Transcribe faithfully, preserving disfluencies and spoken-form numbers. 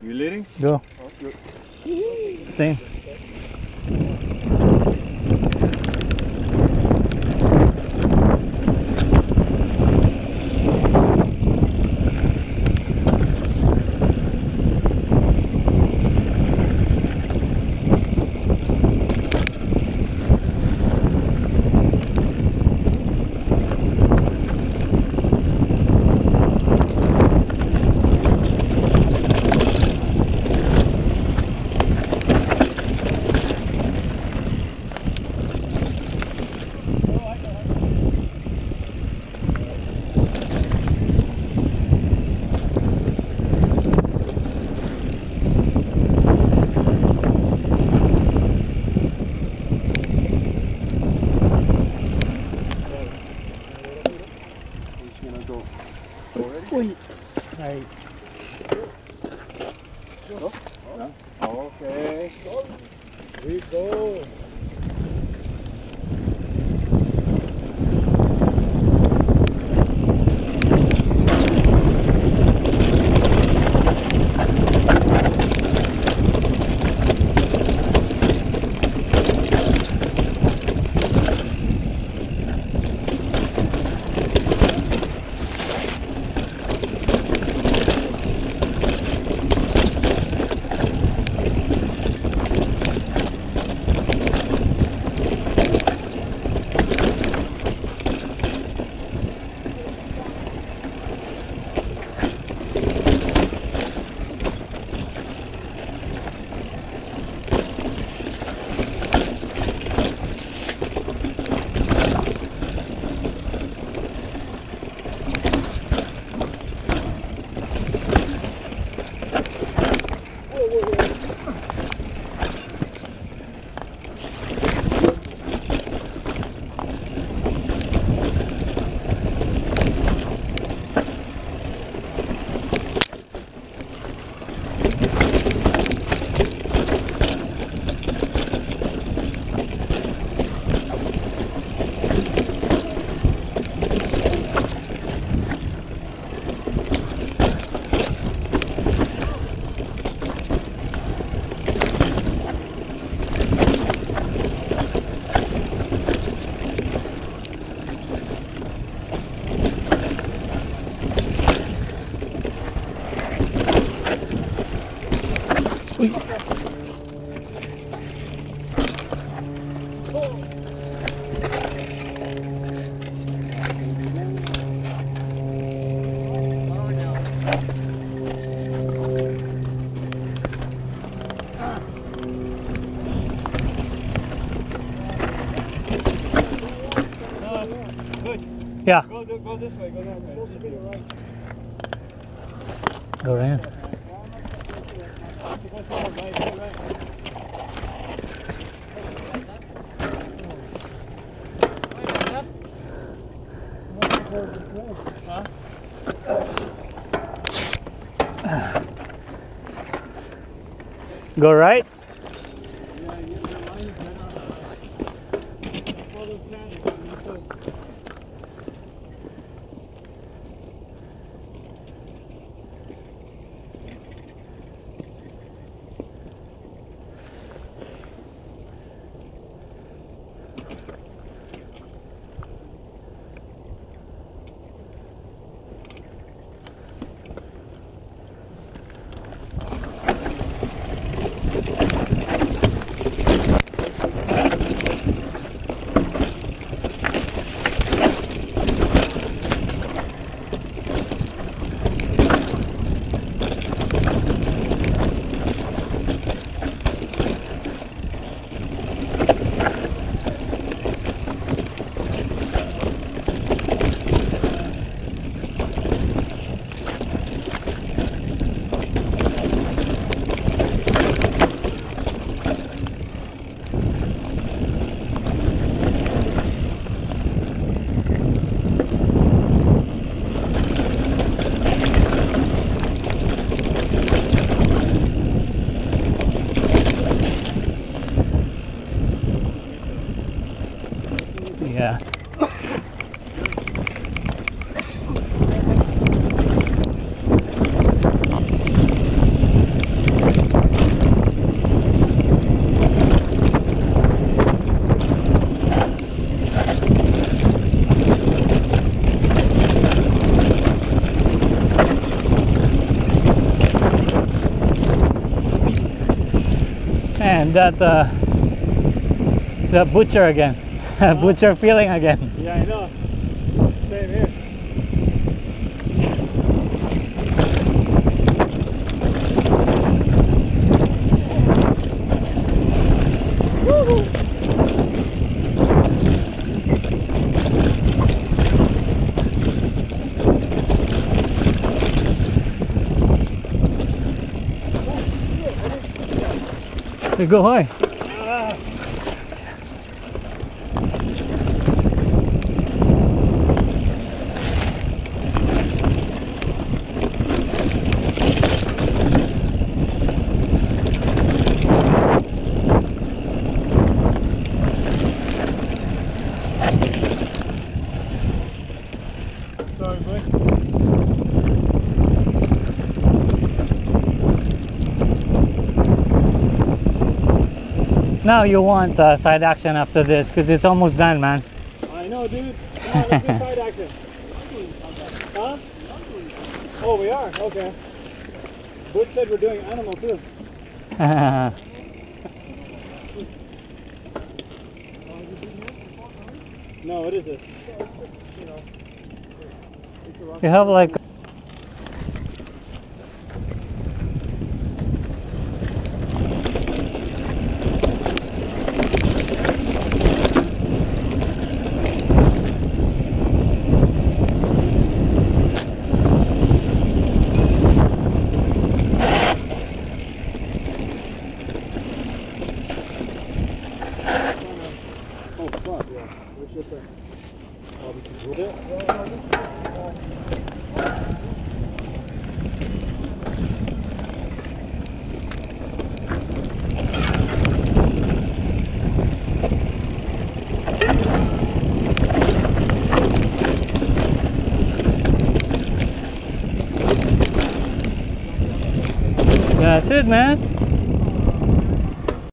You leading? Go. Oh, good. Same. Ui. Này. Okay. We go. Yeah. Go, go this way, go that way. Go right in. Go right. Man, that uh, the butcher again. Butcher feeling again. Yeah, I know. Same here. Woo-hoo. You go high. Ah. Sorry, bud. Now you want uh, side action after this because it's almost done, man. I know, dude. Come on, let's do side action. Huh? Oh, we are? Okay. Butch said we're doing animal too. No, what is it? You have like Oh, fuck, yeah. What's your thing? Barbecue. that's it, man.